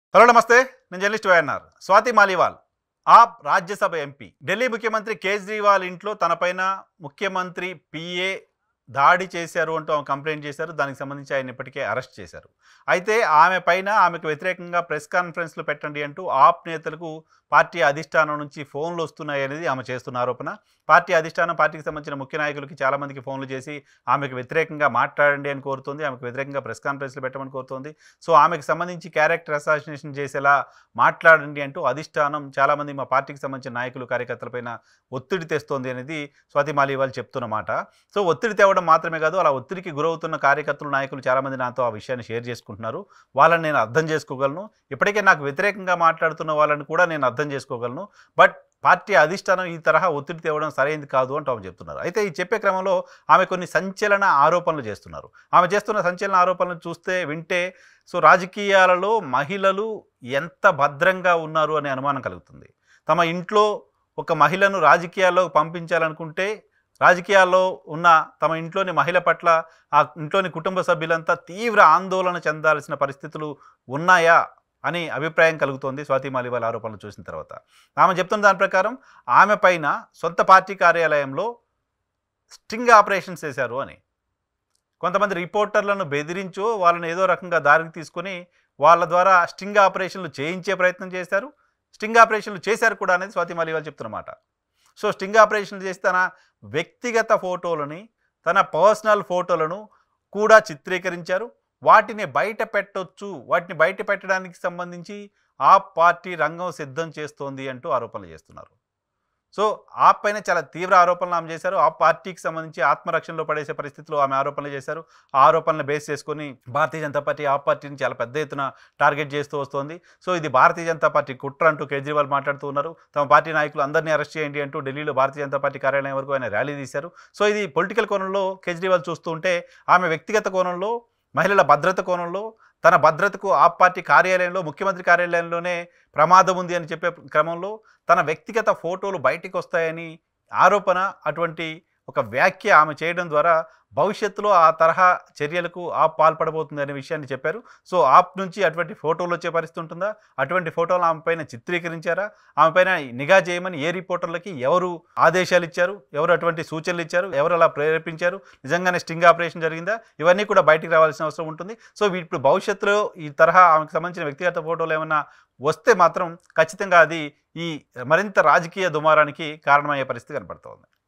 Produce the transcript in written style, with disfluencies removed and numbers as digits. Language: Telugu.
హలో నమస్తే, నేను journalist YNR. Swati Maliwal AAP Rajya Sabha MP Delhi ముఖ్యమంత్రి కేజ్రీవాల్ ఇంట్లో తనపైన ముఖ్యమంత్రి పిఏ దాడి చేశారు అంటూ ఆమె కంప్లైంట్ చేశారు. దానికి సంబంధించి ఆయన ఇప్పటికే అరెస్ట్ చేశారు. అయితే ఆమె పైన ఆమెకు వ్యతిరేకంగా ప్రెస్ కాన్ఫరెన్స్లు పెట్టండి అంటూ ఆప్ నేతలకు పార్టీ అధిష్టానం నుంచి ఫోన్లు వస్తున్నాయి అనేది ఆమె చేస్తున్న ఆరోపణ. పార్టీ అధిష్టానం పార్టీకి సంబంధించిన ముఖ్య నాయకులకి చాలామందికి ఫోన్లు చేసి ఆమెకు వ్యతిరేకంగా మాట్లాడండి అని కోరుతుంది. ఆమెకు వ్యతిరేకంగా ప్రెస్ కాన్ఫరెన్స్లు పెట్టమని కోరుతుంది. సో ఆమెకు సంబంధించి క్యారెక్టర్ అసాసినేషన్ చేసేలా మాట్లాడండి అంటూ అధిష్టానం చాలామంది మా పార్టీకి సంబంధించిన నాయకులు కార్యకర్తలపైన ఒత్తిడి తెస్తోంది అనేది స్వాతి మాలీవాల్ చెప్తున్నమాట. సో ఒత్తిడి తేవడం మాత్రమే కాదు, అలా ఒత్తిడికి గురవుతున్న కార్యకర్తలు నాయకులు చాలామంది నాతో ఆ విషయాన్ని షేర్ చేసుకుంటున్నారు. వాళ్ళని నేను అర్థం చేసుకోగలను. ఇప్పటికే నాకు వ్యతిరేకంగా మాట్లాడుతున్న వాళ్ళని కూడా నేను అర్థం చేసుకోగలను. బట్ పార్టీ అధిష్టానం ఈ తరహా ఒత్తిడి తేవడం సరైనది కాదు అంటూ ఆమె చెప్తున్నారు. అయితే ఈ చెప్పే క్రమంలో ఆమె కొన్ని సంచలన ఆరోపణలు చేస్తున్నారు. ఆమె చేస్తున్న సంచలన ఆరోపణలు చూస్తే వింటే రాజకీయాలలో మహిళలు ఎంత భద్రంగా ఉన్నారు అనే అనుమానం కలుగుతుంది. తమ ఇంట్లో ఒక మహిళను రాజకీయాల్లో పంపించాలనుకుంటే రాజకీయాల్లో ఉన్న తమ ఇంట్లోని మహిళ పట్ల ఆ ఇంట్లోని కుటుంబ సభ్యులంతా తీవ్ర ఆందోళన చెందాల్సిన పరిస్థితులు ఉన్నాయా అని అభిప్రాయం కలుగుతోంది స్వాతి మాలీవాల్ ఆరోపణలు చూసిన తర్వాత. ఆమె చెప్తున్న దాని ప్రకారం ఆమె పైన సొంత పార్టీ కార్యాలయంలో స్టింగ్ ఆపరేషన్స్ చేశారు అని. కొంతమంది రిపోర్టర్లను బెదిరించో వాళ్ళని ఏదో రకంగా దారికి తీసుకొని వాళ్ళ ద్వారా స్టింగ్ ఆపరేషన్లు చేయించే ప్రయత్నం చేశారు. స్టింగ్ ఆపరేషన్లు చేశారు కూడా అనేది స్వాతి మాలీవాల్ చెప్తున్నమాట. సో స్టింగ్ ఆపరేషన్లు చేసి తన వ్యక్తిగత ఫోటోలని, తన పర్సనల్ ఫోటోలను కూడా చిత్రీకరించారు. వాటిని బయట పెట్టొచ్చు, వాటిని బయట పెట్టడానికి సంబంధించి ఆ పార్టీ రంగం సిద్ధం చేస్తోంది అంటూ ఆరోపణలు చేస్తున్నారు. సో ఆ పైన చాలా తీవ్ర ఆరోపణలు ఆమె చేశారు. ఆ పార్టీకి సంబంధించి ఆత్మరక్షణలో పడేసే పరిస్థితిలో ఆమె ఆరోపణలు చేశారు. ఆ ఆరోపణలు బేస్ చేసుకొని భారతీయ జనతా పార్టీ ఆ పార్టీని చాలా పెద్ద ఎత్తున టార్గెట్ చేస్తూ వస్తోంది. సో ఇది భారతీయ జనతా పార్టీ కుట్ర అంటూ కేజ్రీవాల్ మాట్లాడుతూ ఉన్నారు. తమ పార్టీ నాయకులు అందరినీ అరెస్ట్ చేయండి అంటూ ఢిల్లీలో భారతీయ జనతా పార్టీ కార్యాలయం వరకు ఆయన ర్యాలీ తీశారు. సో ఇది పొలిటికల్ కోణంలో కేజ్రీవాల్ చూస్తూ ఉంటే, ఆమె వ్యక్తిగత కోణంలో, మహిళల భద్రత కోణంలో, తన భద్రతకు ఆ పార్టీ కార్యాలయంలో, ముఖ్యమంత్రి కార్యాలయంలోనే ప్రమాదం ఉంది అని చెప్పే క్రమంలో తన వ్యక్తిగత ఫోటోలు బయటికి వస్తాయని ఆరోపణ, అటువంటి ఒక వ్యాఖ్య ఆమె చేయడం ద్వారా భవిష్యత్తులో ఆ తరహా చర్యలకు ఆప్ పాల్పడబోతుంది అనే విషయాన్ని చెప్పారు. సో ఆప్ నుంచి అటువంటి ఫోటోలు వచ్చే పరిస్థితి ఉంటుందా? అటువంటి ఫోటోలు ఆమె పైన చిత్రీకరించారా? ఆమె పైన నిఘా చేయమని ఏ రిపోర్టర్లకి ఎవరు ఆదేశాలు ఇచ్చారు? ఎవరు అటువంటి సూచనలు ఇచ్చారు? ఎవరు అలా ప్రేరేపించారు? నిజంగానే స్టింగ్ ఆపరేషన్ జరిగిందా? ఇవన్నీ కూడా బయటికి రావాల్సిన అవసరం ఉంటుంది. సో ఇప్పుడు భవిష్యత్తులో ఈ తరహా ఆమెకు సంబంధించిన వ్యక్తిగత ఫోటోలు ఏమైనా వస్తే మాత్రం ఖచ్చితంగా అది ఈ మరింత రాజకీయ దుమారానికి కారణమయ్యే పరిస్థితి కనపడుతోంది.